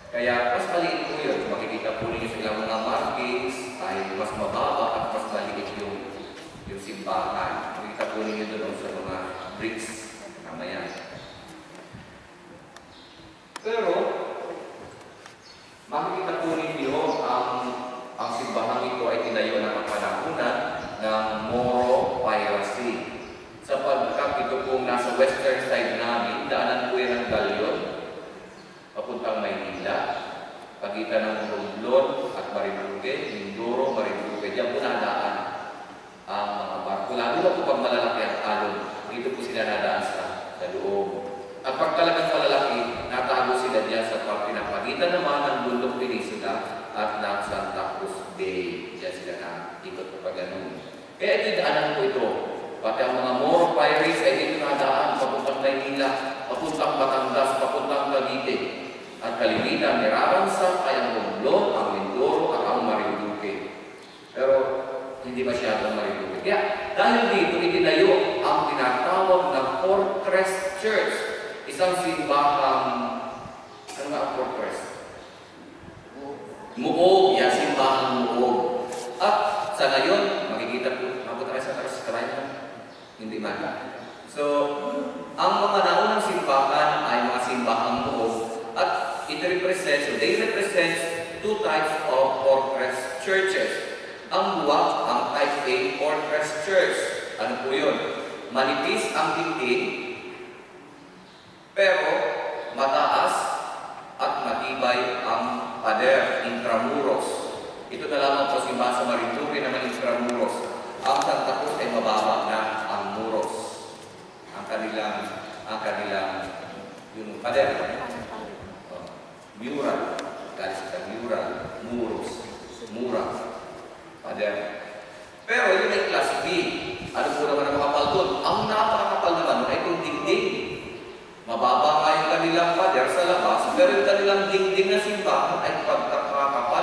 Kaya mas maliit po yun. Makikita po ninyo sa ilang mga markings ay mas mababa at mas maliit yung simbahan. Makikita po ninyo doon sa mga bricks. Tama yan. Pero, makikita po ninyo ang simbahang ito ay tinayo ng kapanahunan ng Moro Piracy. Sapagkat ito pong nasa western side namin, daanan po yan ng galyon, papuntang Maynila, pagitan ng Romblon at Marinduque, Mindoro, Marinduque, diyan po nadaan ang mga barko. Lalo na po pag malalaki ang alon, dito po sila nadaan sa loob. At pag talagang malalaki, natago sila diyan sa pagitan naman ng Bundok Peninsula at ng Santa Cruz Bay. Diyan sila na ikot pa ganun. Kaya ito daanan po ito. Pati ang mga Moro Pirates ay dito nadaan, papuntang Maynila, papuntang Batangas, papuntang Cavite. At kalimitan, niraransak ay ang Romblon, ang Mindoro, at ang Marinduque. Pero hindi masyadong Marinduque. Kaya dahil dito, itinayo ang tinatawag na Fortress Church. Isang simbahang, ano nga ang fortress? Muog, yan, simbahang muog. At sa ngayon, makikita po, mapunta kayo sa taas, hindi man. So, ang mga naunang simbahan ay mga simbahang muog at it represents, so they represent two types of fortress churches. Ang buwak, ang type A fortress church. Ano po yun? Manipis ang dingding, pero mataas at matibay ang pader, intramuros. Ito na lamang po simbahan sa Marinduque naman intramuros. Ang Santa Cruz ay mababa na ang muros. Ang kanilang yung pader. Mural. Galing sa mural. Muros. Mura. Pader. Pero yun ay class B. Ano po naman ang makapal doon? Ang napakakapal naman ay itong dingding. Mababa nga yung kanilang pader sa labas, pero yung kanilang dingding na simbahan ay pagkakakapal.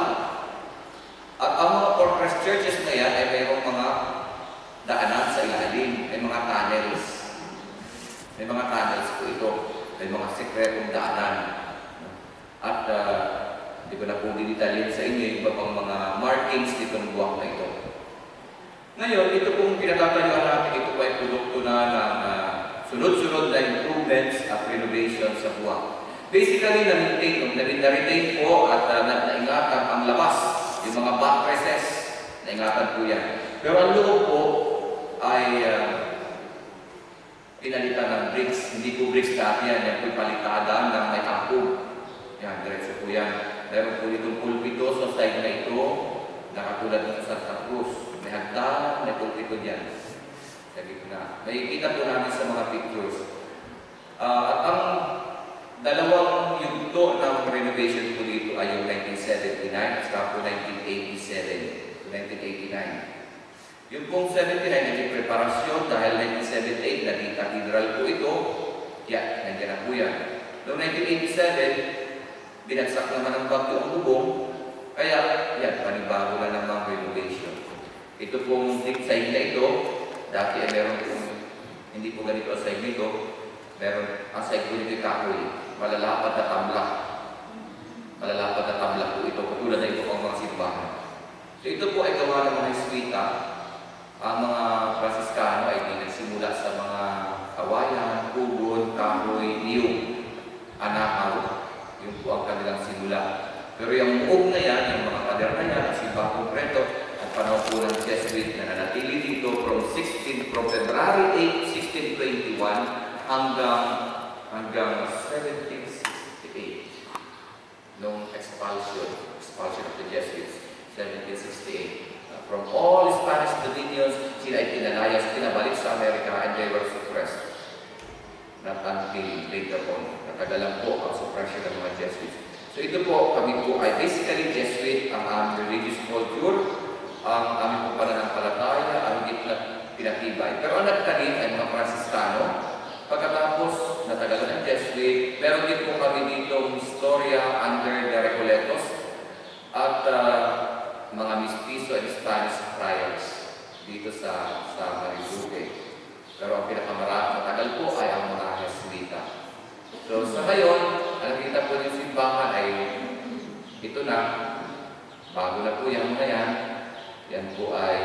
At ang mga fortress churches na yan ay mayroong mga daanan sa ilalim, may mga tunnels. May mga tunnels po ito, may mga sekretong daanan. At hindi ko na po dinitalyin sa inyo yung iba pang mga markings ditong buwak na ito. Ngayon, ito pong pinagkakayuan natin, ito po ay produkto na ng sunod-sunod na improvements at renovation sa buwak. Basically, na-retain po at naingatan ang labas, yung mga buttresses, naingatan po yan. Pero ang loob po ay pinalitan ng bricks. Hindi po bricks dati yan, yan po palitada ng may tangkog. Yan, diretso po yan. Meron po itong pulpito sa side na ito, nakatulad ng Santa Cruz. May hagdan, may pulpito dyan. Sa gitna. Nakikita po namin sa mga pictures. At ang dalawang yugto ng renovation po dito ay yung 1979 at saka po 1987 to 1989. Yung pong 79 naging preparasyon dahil 1978 naging cathedral po ito. Yan, nandiyan na po yan. Noong 1987, binagsak naman ang bagyo ang lubong. Kaya, yan, panibago na naman renovation. Ito pong side na ito, dati ay meron pong, hindi po ganito ang side nito, meron ang side po nito kahoy, malalapad na tamlak. Malalapad na tamlak po ito, katulad na ito ang mga simbahan. So ito po ay gawa ng mga Jesuita. Ang mga Franciscano ay nagsimula sa mga kawayan, pugon, kahoy, niyog, anakaw. Yun po ang kanilang simula. Pero yung muog na yan, yung mga pader na yan, ang simbahang konkreto, at panahon po ng Jesuit na nanatili dito from February 8, 1621 hanggang 1768 nung expulsion of the Jesuits, 1768. From all Spanish dominions, sila ay pinalayas, pinabalik sa Amerika, and they were suppressed. Not until later on, natagalan po ang suppression ng mga Jesuits. So ito po, kami po ay basically Jesuit, ang aming religious culture, ang aming po pananampalataya, ang gitna pinatibay. Pero ang nagtanim ay mga Franciscano. Pagkatapos, natagalan ng Jesuit, meron din po kami ditong historia under the Recoletos at mga mistizo and Spanish friars dito sa Marinduque. Pero ang matagal po ay ang mga Jesuita. So sa ngayon, ang nakita po yung simbahan ay ito na, bago na po yung mga yan. Yan po ay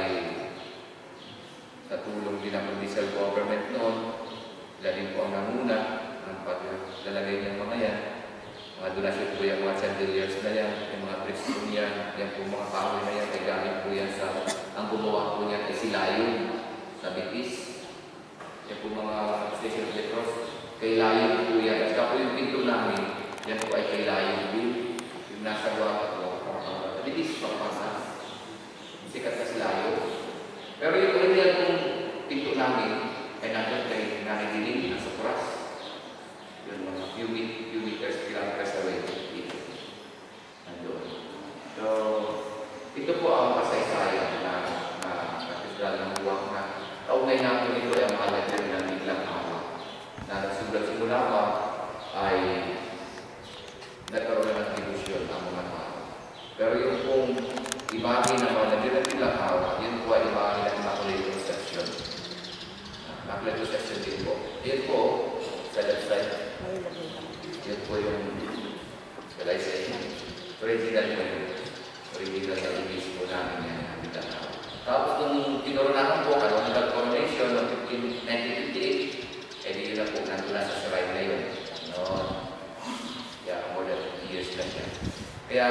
sa tulong din ng provincial government noon. Sila din po ang nanguna ng paglalagay ng mga yan. Mga donasyon po yung mga chandeliers na yan, yung mga bricks po yan, yan po mga kahoy na yan, ay gamit po yan sa, ang gumawa po niyan ay si Layon sa Betis. Yan po mga station of the cross, kay Layon po yan. At saka po yung pinto namin, yan po ay kay Layon din. Yung nasa gawa po, sa Betis, pagpasa. Sikat na si Layon. Pero yung original pong pinto namin, ay nandun kay Nanay Diling, nasa Kuras. Yun mga few meters, kilometers away dito. Nandun. So, ito po ang kasaysayan na katedral ng buwak na kaugnay natin ito ay ang mahalagan ng biglang awa. Na nagsulat simula pa ay nagkaroon na ng tribusyon ang mga tao. Pero yung pong imahe na mahalagan ng biglang awa, yun po ay imahe ng Immaculate Conception. Immaculate Conception din po. Yun po, sa left side. Yun po yung realization. Original po yun. Original na image po namin yan. Tapos nung kinoronahan po, ano, nag-coronation noong 1958, eh di yun na po, nandun na sa shrine na yun. No? Yeah, more than 50 years na siya. Kaya,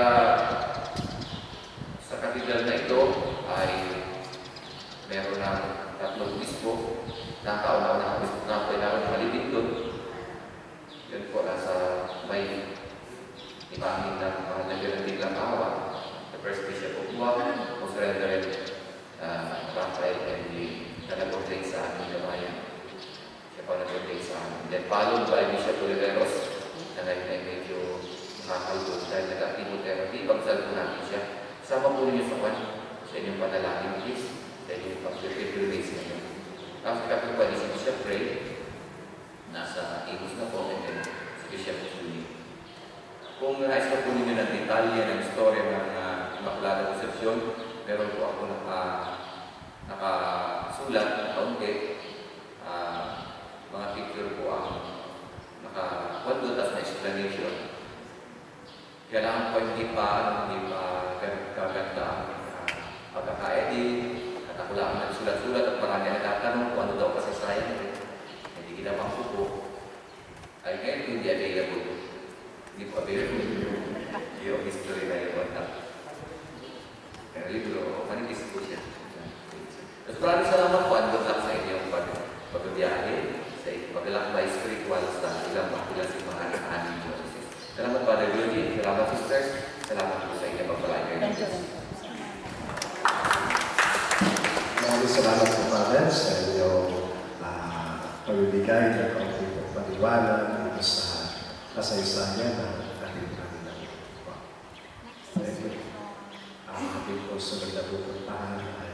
sa cathedral na ito ay meron ng 3 obispo na kauna-una na kailangan malibig doon. Yun po, nasa may imahin ng mahalaga ng biglang awa. The first bishop of Buwak, Most Reverend Rafael M. na nag-ordain sa amin na bayan. Siya pa nag-ordain sa amin. Then followed by Bishop Oliveros na ngayon ay medyo nakakalbog dahil nag-chemotherapy. Pagsal po natin siya. Sama po ninyo sa inyong panalangin, please. Sa inyong pag-release na yun. Tapos kapag pa si Bishop Ray, nasa Imus na po, and then si Bishop Julie. Kung nais na po ninyo ng detalye ng istorya ng Immaculada Concepcion, meron po ako nakasulat na kaunti. Mga picture po ang nakakwento at na explanation. Kailangan po hindi pa gaganda ang pagkaka-edit at ako lang nagsulat-sulat at marami ang nagtatanong kung ano daw kasaysayan. Hindi ginawang ko po. Ay ngayon hindi available. Hindi po available yung history na yun. Pero libro, manipis po siya. At maraming salamat po. Ang ganda sa inyong pagbiyahe, sa paglalakbay spiritual sa ilang simbahan ng aming Diocese. Salamat Father Judy, salamat sisters, salamat po sa inyong pagpalagay. Maraming salamat po Father sa inyong pagbibigay ng kaunting paliwanag dito sa kasaysayan ng ating Panginoon. Thank you. Ang ating po sa magdapupuntahan ay